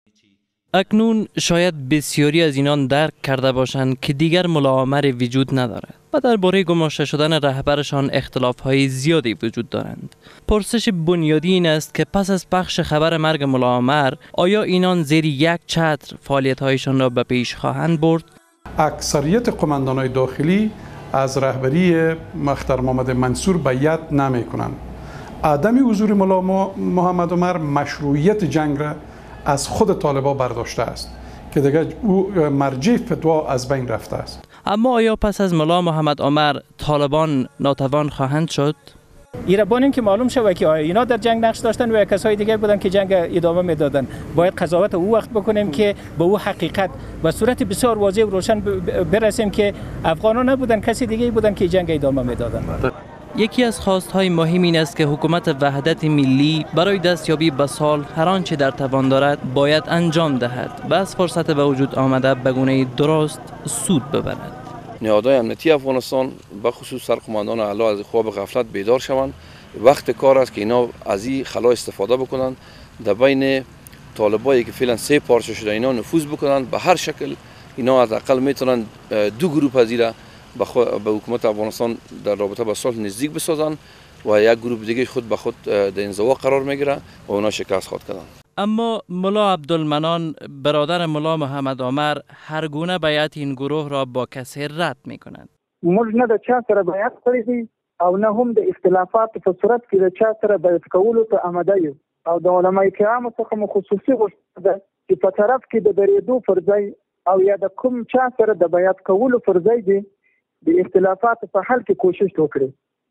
اکنون شاید بسیاری از اینان درک کرده باشند که دیگر ملا عامر وجود ندارد و درباره گماشته شدن رهبرشان اختلاف‌های زیادی وجود دارند. پرسش بنیادی این است که پس از پخش خبر مرگ ملا عامر آیا اینان زیر یک چتر فعالیت‌هایشان را به پیش خواهند برد؟ اکثریت قماندان‌های داخلی از رهبری محترم محمد منصور بیعت نمی‌کنند. عدم حضور ملا محمد عامر مشروعیت جنگ را از خود طالبان برداشته است که دیگر او مرجع فتوا از بین رفته است. اما آیا پس از ملا محمد عامر طالبان ناتوان خواهند شد؟ ایربانیم که معلوم شود که اینا در جنگ نقش داشتن و کسای دیگر بودن که جنگ ادامه میدادن. باید قضاوت او وقت بکنیم که به او حقیقت و صورت بسیار واضح و روشن برسیم که افغانان نبودن، کسی دیگه بودن که جنگ ادامه میدادن. یکی از خواست‌های مهم این است که حکومت وحدت ملی برای دستیابی به صلح هر آنچه در توان دارد باید انجام دهد و از فرصت به وجود آمده به گونه درست سود ببرد. نهادهای امنیتی افغانستان به خصوص سرقماندان اعلی از خواب غفلت بیدار شوند. وقت کار است که اینا از این خلا استفاده بکنند، در بین طالبایی که فعلا 3 پارچه شده اینا نفوذ بکنند. به هر شکل اینا حداقل میتونن 2 گروه از ایرا به حکومت افغانستان در رابطه با صلح نزدیک بسازند و یک گروه دیگه خود به خود در انزوا قرار میگیره و اونا شکست خورد کردن. اما ملا عبدالمنان برادر ملا محمد عامر هر گونه بیعت این گروه را با کسی رد میکنند. موږ نه د چا سره بیعت کړی دی او نه هم د اختلافات په صورت کې د چا سره بیعت کولو ته آماده یو او د علماء کرامو څخه مو خصوصي غوښتنه ده چې په طرف کې د درېدو پر ځای او یا د کوم چا سره د بیعت کولو پر ځای دی د اختلافات په حل کې کوشش وکړي.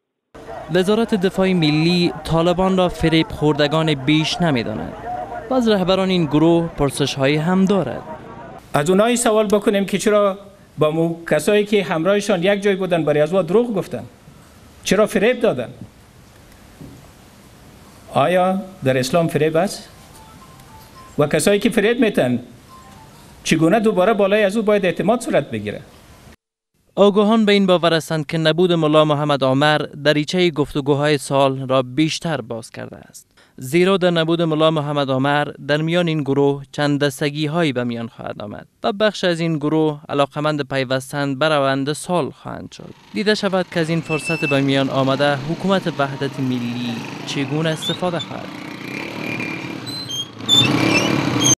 وزارت دفاع ملی طالبان را فریب خوردگان بیش نمی‌داند. باز رهبران این گروه پرسش‌هایی هم دارد. از اونایی سوال بکنیم که چرا با کسایی که همراهشان یک جای بودن برای از دروغ گفتن؟ چرا فریب دادن؟ آیا در اسلام فریب است؟ و کسایی که فریب میتن چگونه دوباره بالای از او باید اعتماد صورت بگیره؟ آگاهان به این باور هستند که نبود ملا محمد عامر دریچه گفتگوهای صلح را بیشتر باز کرده است. زیرا در نبود ملا محمد عامر در میان این گروه چند دستگی هایی به میان خواهد آمد و بخش از این گروه علاقمند پیوستن به روند صلح خواهند شد. دیده شود که از این فرصت به میان آمده حکومت وحدت ملی چگونه استفاده خواهد.